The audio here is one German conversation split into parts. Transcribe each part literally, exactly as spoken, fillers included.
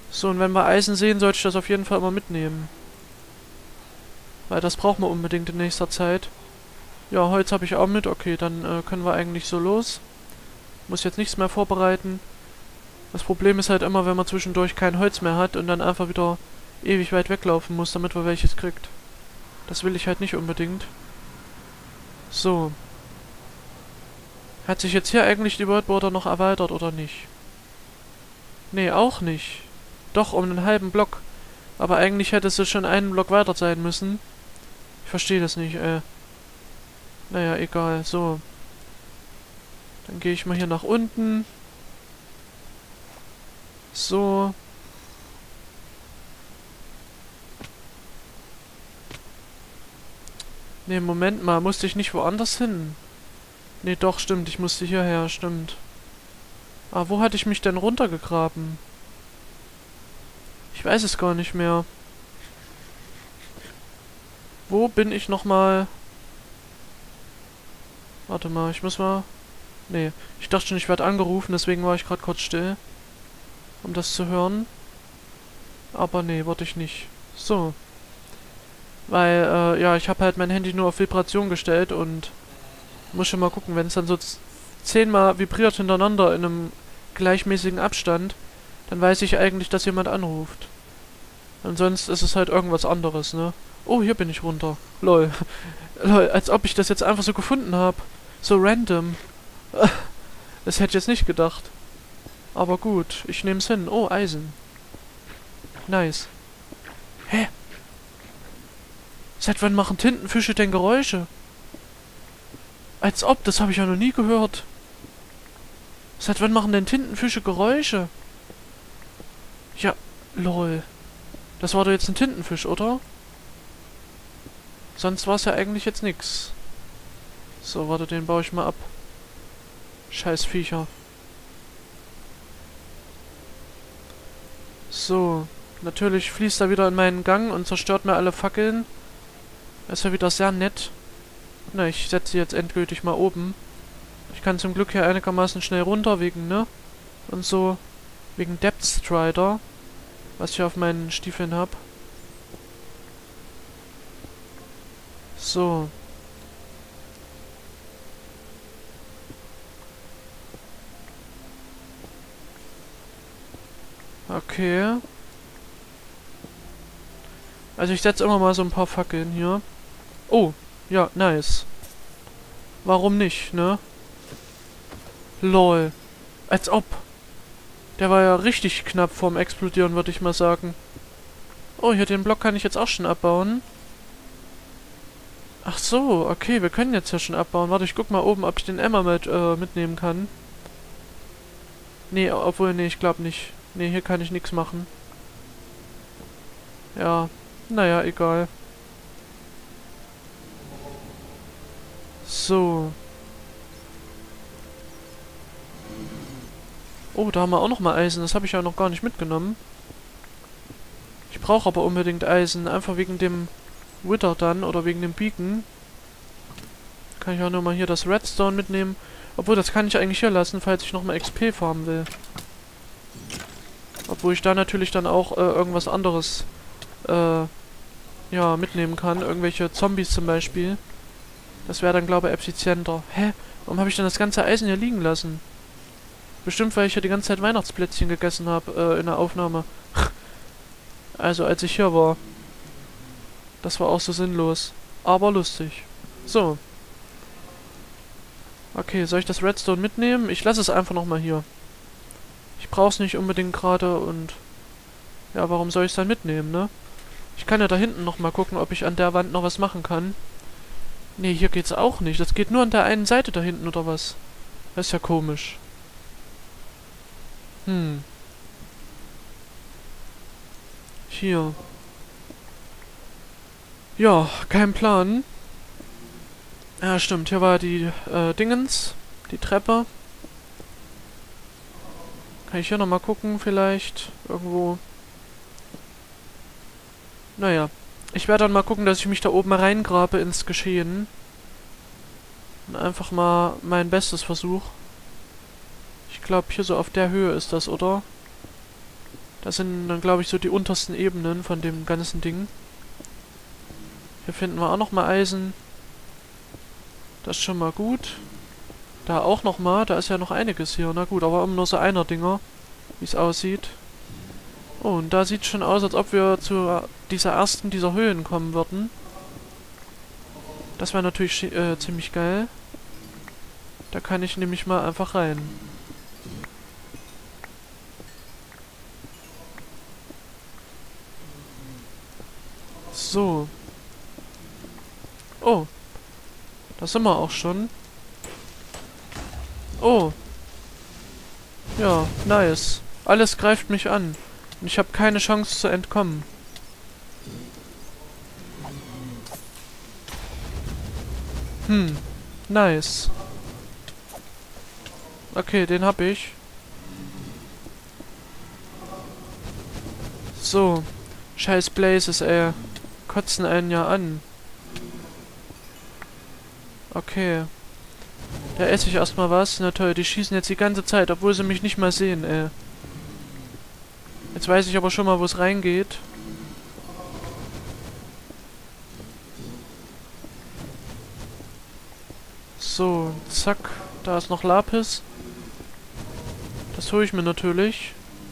So, und wenn wir Eisen sehen, sollte ich das auf jeden Fall immer mitnehmen. Weil das brauchen wir unbedingt in nächster Zeit. Ja, Holz habe ich auch mit. Okay, dann äh, können wir eigentlich so los. Muss jetzt nichts mehr vorbereiten. Das Problem ist halt immer, wenn man zwischendurch kein Holz mehr hat und dann einfach wieder ewig weit weglaufen muss, damit man welches kriegt. Das will ich halt nicht unbedingt. So. Hat sich jetzt hier eigentlich die World Border noch erweitert oder nicht? Nee, auch nicht. Doch, um einen halben Block. Aber eigentlich hätte es schon einen Block weiter sein müssen. Ich verstehe das nicht, äh. Naja, egal. So. Dann gehe ich mal hier nach unten. So. Ne, Moment mal. Musste ich nicht woanders hin? Ne, doch, stimmt. Ich musste hierher, stimmt. Ah, wo hatte ich mich denn runtergegraben? Ich weiß es gar nicht mehr. Wo bin ich nochmal? Warte mal, ich muss mal... Nee, ich dachte schon, ich werde angerufen, deswegen war ich gerade kurz still. Um das zu hören. Aber nee, wollte ich nicht. So. Weil, äh, ja, ich habe halt mein Handy nur auf Vibration gestellt und muss schon mal gucken, wenn es dann so zehnmal vibriert hintereinander in einem gleichmäßigen Abstand, dann weiß ich eigentlich, dass jemand anruft. Und sonst ist es halt irgendwas anderes, ne? Oh, hier bin ich runter. Lol. Lol, als ob ich das jetzt einfach so gefunden habe. So random. Das hätte ich jetzt nicht gedacht. Aber gut, ich nehme es hin. Oh, Eisen. Nice. Hä? Seit wann machen Tintenfische denn Geräusche? Als ob, das habe ich ja noch nie gehört. Seit wann machen denn Tintenfische Geräusche? Ja, lol. Das war doch jetzt ein Tintenfisch, oder? Sonst war es ja eigentlich jetzt nix. So, warte, den baue ich mal ab. Scheiß Viecher. So, natürlich fließt er wieder in meinen Gang und zerstört mir alle Fackeln. Das ist ja wieder sehr nett. Na, ich setze sie jetzt endgültig mal oben. Ich kann zum Glück hier einigermaßen schnell runter, wegen, ne? Und so, wegen Depth Strider, was ich auf meinen Stiefeln hab. So. Okay. Also ich setze immer mal so ein paar Fackeln hier. Oh, ja, nice. Warum nicht, ne? Lol. Als ob. Der war ja richtig knapp vorm Explodieren, würde ich mal sagen. Oh, hier den Block kann ich jetzt auch schon abbauen. Ach so, okay, wir können jetzt ja schon abbauen. Warte, ich guck mal oben, ob ich den Emmer mit, äh, mitnehmen kann. Nee, obwohl, nee, ich glaube nicht. Nee, hier kann ich nichts machen. Ja, naja, egal. So. Oh, da haben wir auch noch mal Eisen. Das habe ich ja noch gar nicht mitgenommen. Ich brauche aber unbedingt Eisen. Einfach wegen dem Wither dann oder wegen dem Beacon. Kann ich auch nur mal hier das Redstone mitnehmen. Obwohl, das kann ich eigentlich hier lassen, falls ich nochmal X P farmen will. Obwohl ich da natürlich dann auch äh, irgendwas anderes äh, ja, mitnehmen kann. Irgendwelche Zombies zum Beispiel. Das wäre dann, glaube ich, effizienter. Hä? Warum habe ich denn das ganze Eisen hier liegen lassen? Bestimmt, weil ich ja die ganze Zeit Weihnachtsplätzchen gegessen habe äh, in der Aufnahme. Also, als ich hier war. Das war auch so sinnlos. Aber lustig. So. Okay, soll ich das Redstone mitnehmen? Ich lasse es einfach nochmal hier. Ich brauche es nicht unbedingt gerade und... Ja, warum soll ich es dann mitnehmen, ne? Ich kann ja da hinten nochmal gucken, ob ich an der Wand noch was machen kann. Nee, hier geht's auch nicht. Das geht nur an der einen Seite da hinten, oder was? Das ist ja komisch. Hm. Hier. Ja, kein Plan. Ja, stimmt. Hier war die äh, Dingens. Die Treppe. Kann ich hier nochmal gucken, vielleicht? Irgendwo. Naja. Ich werde dann mal gucken, dass ich mich da oben reingrabe ins Geschehen. Und einfach mal mein Bestes versuche. Ich glaube, hier so auf der Höhe ist das, oder? Das sind dann, glaube ich, so die untersten Ebenen von dem ganzen Ding. Hier finden wir auch nochmal Eisen. Das ist schon mal gut. Da auch nochmal. Da ist ja noch einiges hier. Na gut, aber immer nur so einer Dinger, wie es aussieht. Oh, und da sieht es schon aus, als ob wir zu dieser ersten dieser Höhlen kommen würden. Das wäre natürlich äh, ziemlich geil. Da kann ich nämlich mal einfach rein. So. Oh. Da sind wir auch schon. Oh. Ja, nice. Alles greift mich an. Und ich habe keine Chance zu entkommen. Hm. Nice. Okay, den hab ich. So. Scheiß Blazes, ey. Kotzen einen ja an. Okay. Da esse ich erstmal was. Na toll, die schießen jetzt die ganze Zeit, obwohl sie mich nicht mal sehen, ey. Jetzt weiß ich aber schon mal, wo es reingeht. So, zack. Da ist noch Lapis. Das hole ich mir natürlich.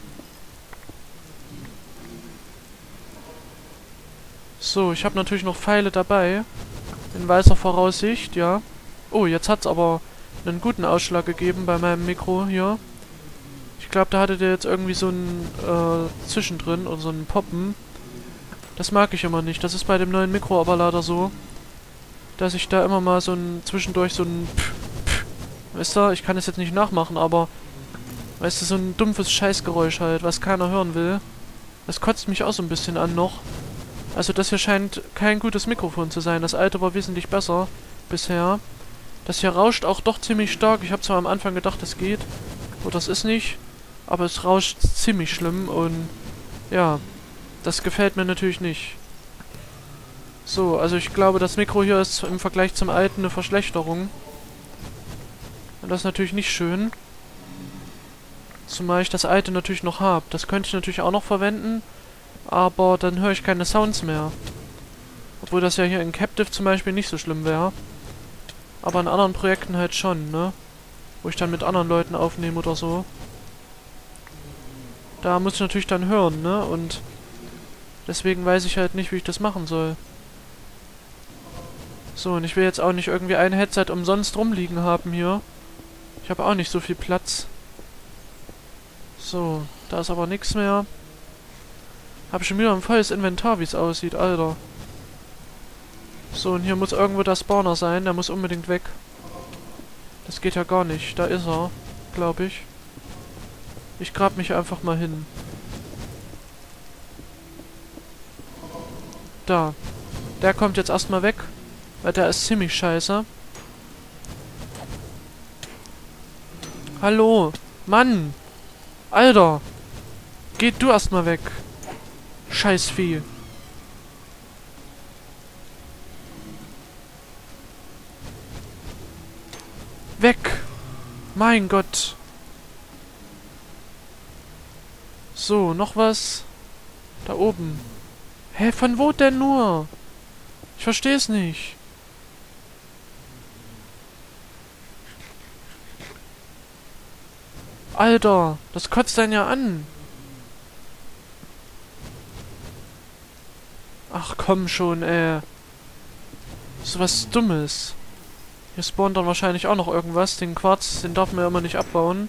So, ich habe natürlich noch Pfeile dabei. In weißer Voraussicht, ja. Oh, jetzt hat es aber einen guten Ausschlag gegeben bei meinem Mikro hier. Ich glaube, da hatte der jetzt irgendwie so ein äh, Zwischendrin oder so ein Poppen. Das mag ich immer nicht. Das ist bei dem neuen Mikro aber leider so, dass ich da immer mal so ein zwischendurch so ein Pff, Pff, weißt du, ich kann es jetzt nicht nachmachen, aber weißt du, so ein dumpfes Scheißgeräusch halt, was keiner hören will. Das kotzt mich auch so ein bisschen an noch. Also das hier scheint kein gutes Mikrofon zu sein. Das alte war wesentlich besser bisher. Das hier rauscht auch doch ziemlich stark. Ich habe zwar am Anfang gedacht, das geht. Oder das ist nicht. Aber es rauscht ziemlich schlimm und ja, das gefällt mir natürlich nicht. So, also ich glaube, das Mikro hier ist im Vergleich zum alten eine Verschlechterung. Und das ist natürlich nicht schön. Zumal ich das alte natürlich noch habe. Das könnte ich natürlich auch noch verwenden. Aber dann höre ich keine Sounds mehr. Obwohl das ja hier in Captive zum Beispiel nicht so schlimm wäre. Aber in anderen Projekten halt schon, ne? Wo ich dann mit anderen Leuten aufnehme oder so. Da muss ich natürlich dann hören, ne? Und deswegen weiß ich halt nicht, wie ich das machen soll. So, und ich will jetzt auch nicht irgendwie ein Headset umsonst rumliegen haben hier. Ich habe auch nicht so viel Platz. So, da ist aber nichts mehr. Hab schon wieder ein volles Inventar, wie es aussieht, Alter. So, und hier muss irgendwo der Spawner sein. Der muss unbedingt weg. Das geht ja gar nicht. Da ist er, glaube ich. Ich grab mich einfach mal hin. Da. Der kommt jetzt erstmal weg. Weil der ist ziemlich scheiße. Hallo. Mann. Alter. Geht du erstmal weg. Scheißvieh. Weg. Mein Gott. So, noch was? Da oben. Hä, von wo denn nur? Ich verstehe es nicht. Alter, das kotzt einen ja an. Ach komm schon, ey. So was Dummes. Hier spawnt dann wahrscheinlich auch noch irgendwas. Den Quarz, den darf man ja immer nicht abbauen.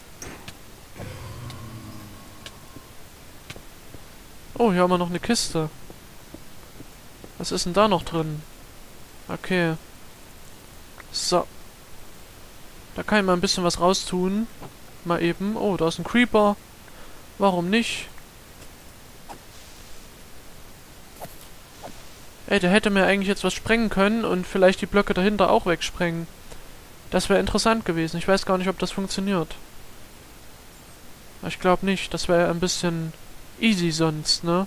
Oh, hier haben wir noch eine Kiste. Was ist denn da noch drin? Okay. So. Da kann ich mal ein bisschen was raustun. Mal eben. Oh, da ist ein Creeper. Warum nicht? Ey, der hätte mir eigentlich jetzt was sprengen können und vielleicht die Blöcke dahinter auch wegsprengen. Das wäre interessant gewesen. Ich weiß gar nicht, ob das funktioniert. Ich glaube nicht. Das wäre ein bisschen easy sonst, ne?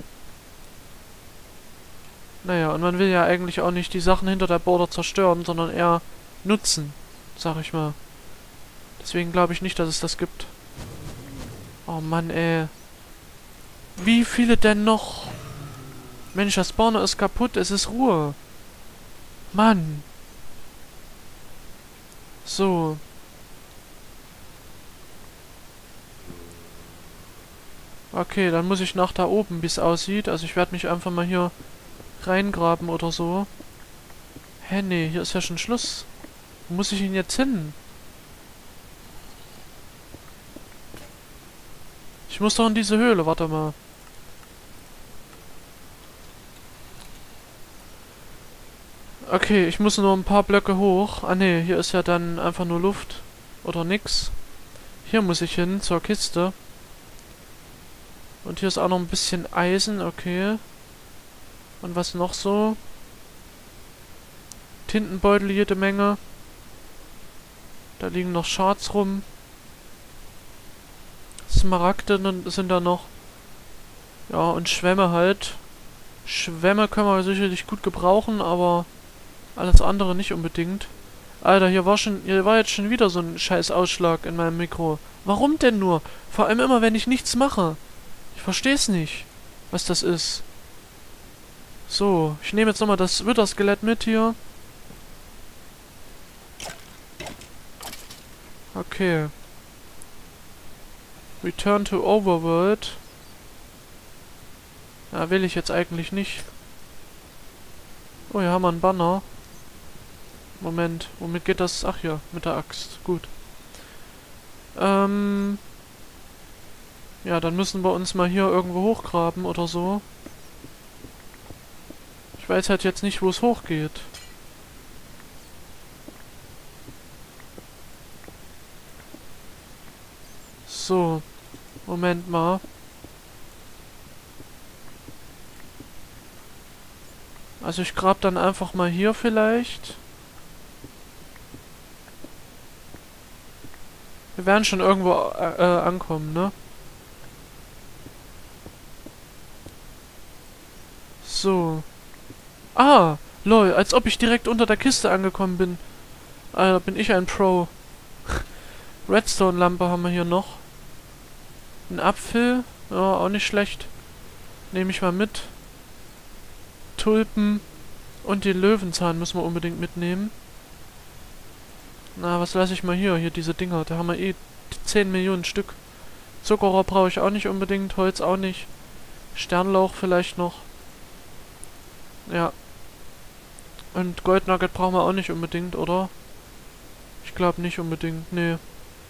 Naja, und man will ja eigentlich auch nicht die Sachen hinter der Border zerstören, sondern eher nutzen, sag ich mal. Deswegen glaube ich nicht, dass es das gibt. Oh Mann, ey. Wie viele denn noch? Mensch, der Spawner ist kaputt. Es ist Ruhe. Mann. So. Okay, dann muss ich nach da oben, wie es aussieht. Also ich werde mich einfach mal hier reingraben oder so. Hä, nee, hier ist ja schon Schluss. Wo muss ich ihn jetzt hin? Ich muss doch in diese Höhle, warte mal. Okay, ich muss nur ein paar Blöcke hoch. Ah ne, hier ist ja dann einfach nur Luft. Oder nix. Hier muss ich hin, zur Kiste. Und hier ist auch noch ein bisschen Eisen, okay. Und was noch so? Tintenbeutel jede Menge. Da liegen noch Schards rum. Smaragde sind da noch. Ja, und Schwämme halt. Schwämme können wir sicherlich gut gebrauchen, aber alles andere nicht unbedingt. Alter, hier war schon, hier war jetzt schon wieder so ein scheiß Ausschlag in meinem Mikro. Warum denn nur? Vor allem immer, wenn ich nichts mache. Ich versteh's nicht, was das ist. So, ich nehme jetzt nochmal das Wither-Skelett mit hier. Okay. Return to Overworld. Ja, will ich jetzt eigentlich nicht. Oh, hier haben wir einen Banner. Moment, womit geht das? Ach ja, mit der Axt. Gut. Ähm... Ja, dann müssen wir uns mal hier irgendwo hochgraben oder so. Ich weiß halt jetzt nicht, wo es hochgeht. So. Moment mal. Also ich grab dann einfach mal hier vielleicht. Wir werden schon irgendwo äh, äh, ankommen, ne? So. Ah, lol, als ob ich direkt unter der Kiste angekommen bin. Alter, bin ich ein Pro. Redstone-Lampe haben wir hier noch. Ein Apfel. Ja, auch nicht schlecht. Nehme ich mal mit. Tulpen. Und den Löwenzahn müssen wir unbedingt mitnehmen. Na, was lasse ich mal hier? Hier diese Dinger. Da haben wir eh zehn Millionen Stück. Zuckerrohr brauche ich auch nicht unbedingt. Holz auch nicht. Sternlauch vielleicht noch. Ja. Und Goldnugget brauchen wir auch nicht unbedingt, oder? Ich glaube nicht unbedingt. Nee.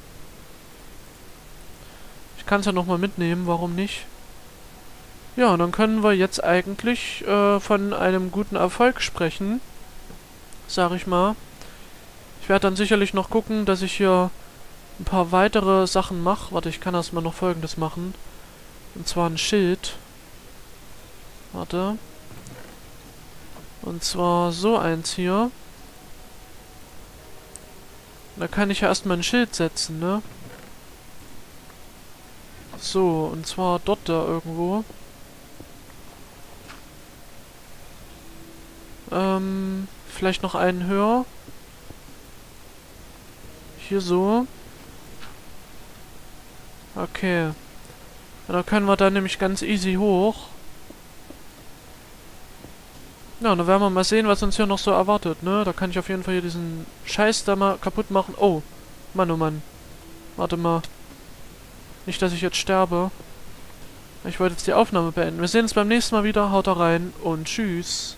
Ich kann es ja nochmal mitnehmen. Warum nicht? Ja, dann können wir jetzt eigentlich äh, von einem guten Erfolg sprechen. Sag ich mal. Ich werde dann sicherlich noch gucken, dass ich hier ein paar weitere Sachen mache. Warte, ich kann erstmal noch Folgendes machen. Und zwar ein Schild. Warte. Und zwar so eins hier. Da kann ich ja erstmal ein Schild setzen, ne? So, und zwar dort da irgendwo. Ähm, vielleicht noch einen höher. Hier so. Okay. Ja, da können wir dann nämlich ganz easy hoch. Ja, dann werden wir mal sehen, was uns hier noch so erwartet, ne? Da kann ich auf jeden Fall hier diesen Scheiß da mal kaputt machen. Oh, Mann, oh Mann. Warte mal. Nicht, dass ich jetzt sterbe. Ich wollte jetzt die Aufnahme beenden. Wir sehen uns beim nächsten Mal wieder. Haut da rein und tschüss.